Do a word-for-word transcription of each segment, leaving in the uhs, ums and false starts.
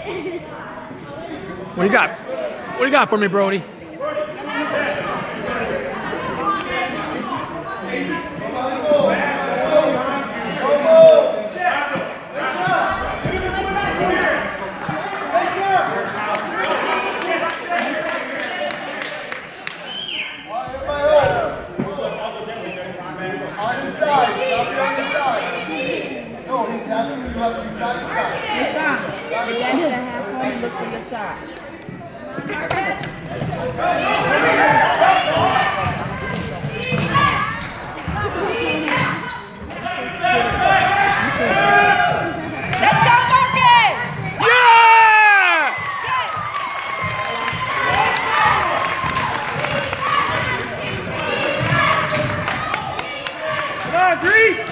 What do you got? What do you got for me, Brody? Look for your shot. Let's go, Marcus! Yeah! Come on, Grease!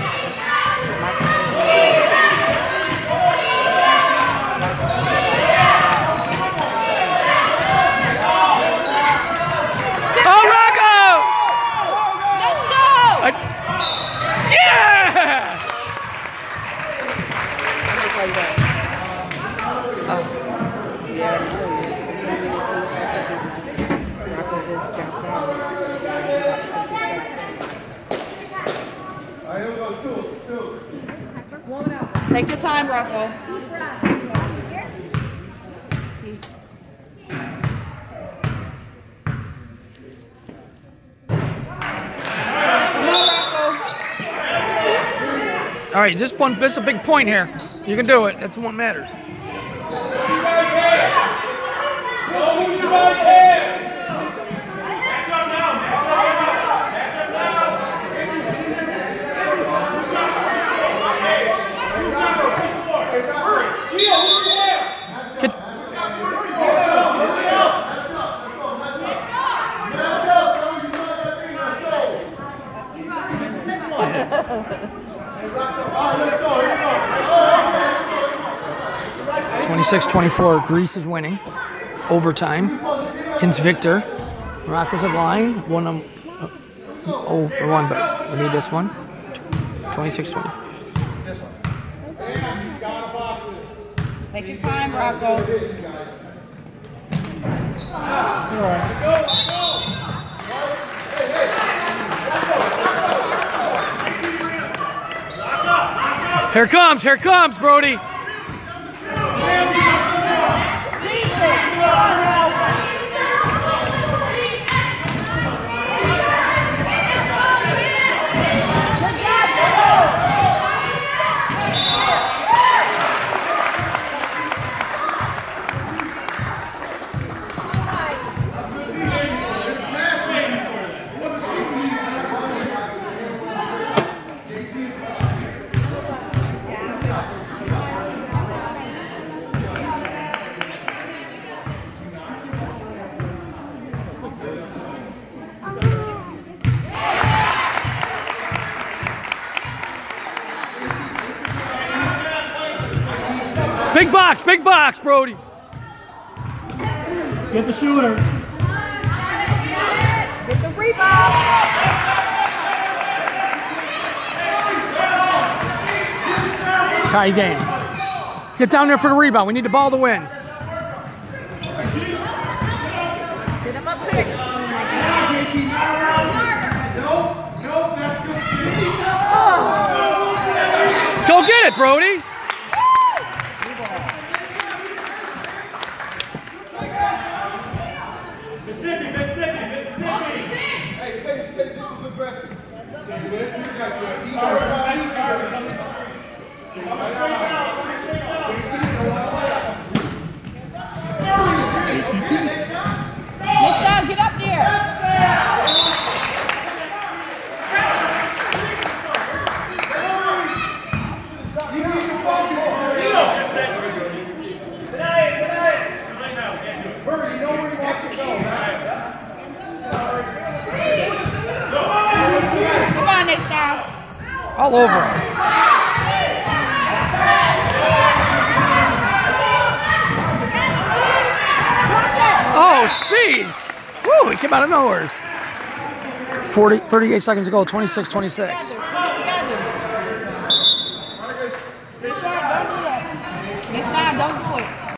Take your time, Rocco. All right, just one. This is a big point here. You can do it. That's what matters. twenty-six twenty-four, Grease is winning. Overtime. Kins Victor. Rocco's at line. One um, oh for one, but we need this one. twenty-six twenty. Take your time, Rocco. Here comes, here comes, Brody. Big box, big box, Brody. Get the shooter. Get the rebound. Tie game. Get down there for the rebound. We need the ball to win. Get him up quick. Go get it, Brody. Mississippi, Mississippi, Mississippi. Hey, stay, stay. This is aggressive. Stay with it. You got your team. Come straight down. Come straight down. Nishan, get up there. Brody, you know where he wants to go, right? Come on, Nishan. All over him. Oh, speed! Woo, he came out of nowhere. forty, thirty-eight seconds to go, twenty-six twenty-six. Nishan, don't do it.